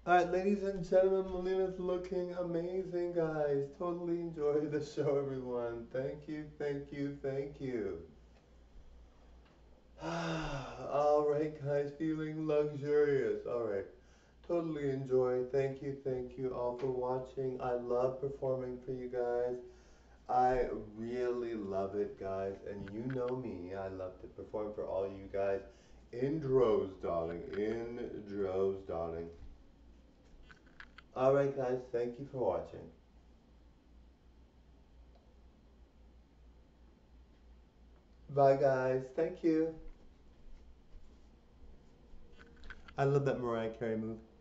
Alright, ladies and gentlemen, Melina's looking amazing, guys. Totally enjoy the show, everyone. Thank you, thank you, thank you. Alright, guys, feeling luxurious. Alright, totally enjoy. Thank you all for watching. I love performing for you guys. I really love it, guys. And you know me, I love to perform for all you guys in droves, darling. In droves, darling. Alright, guys, thank you for watching. Bye, guys. Thank you. I love that Mariah Carey move.